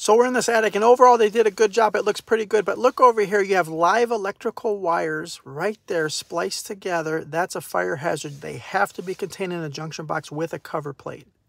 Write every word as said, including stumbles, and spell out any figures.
So we're in this attic, and overall they did a good job. It looks pretty good, but look over here. You have live electrical wires right there spliced together. That's a fire hazard. They have to be contained in a junction box with a cover plate.